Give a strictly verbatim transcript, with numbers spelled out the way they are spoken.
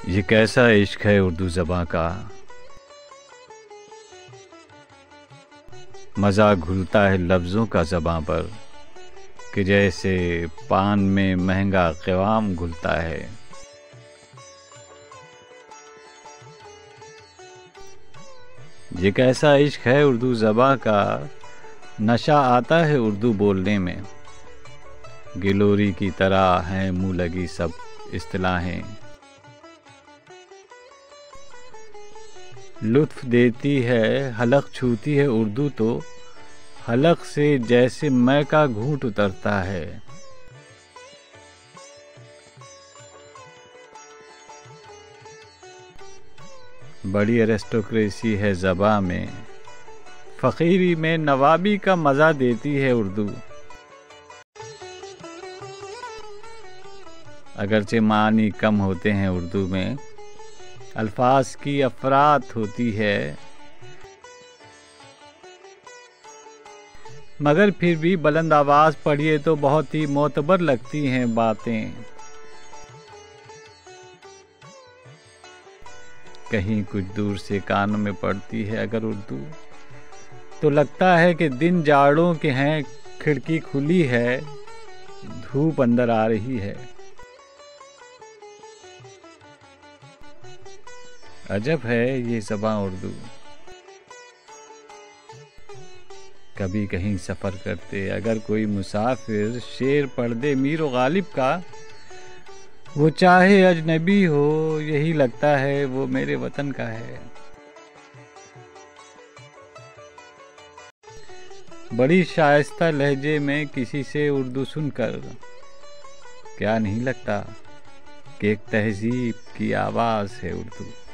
یہ کیسا عشق ہے اردو زباں کا، مزہ گھلتا ہے لفظوں کا زباں پر کہ جیسے پان میں مہنگا قوام گھلتا ہے۔ یہ کیسا عشق ہے اردو زباں کا، نشہ آتا ہے اردو بولنے میں، گلوری کی طرح ہیں منہ لگی سب اصطلاحیں۔ لطف دیتی ہے حلق چھوتی ہے اردو تو حلق سے جیسے مے کا گھونٹ اترتا ہے۔ بڑی ایرسٹوکریسی ہے زباں میں، فقیری میں نوابی کا مزہ دیتی ہے اردو۔ اگرچہ معنی کم ہوتے ہیں اردو میں، الفاظ کی افراد ہوتی ہے، مگر پھر بھی بلند آواز پڑھیے تو بہت ہی معتبر لگتی ہیں باتیں۔ کہیں کچھ دور سے کانوں میں پڑتی ہے اگر اردو تو لگتا ہے کہ دن جاڑوں کے ہیں، کھڑکی کھلی ہے، دھوپ اندر آ رہی ہے۔ عجب ہے یہ زباں اردو۔ کبھی کہیں سفر کرتے اگر کوئی مسافر شعر پڑھ دے میر و غالب کا، وہ چاہے اجنبی ہو یہی لگتا ہے وہ میرے وطن کا ہے۔ بڑی شائستہ لہجے میں کسی سے اردو سن کر کیا نہیں لگتا کہ ایک تہذیب کی آواز ہے اردو۔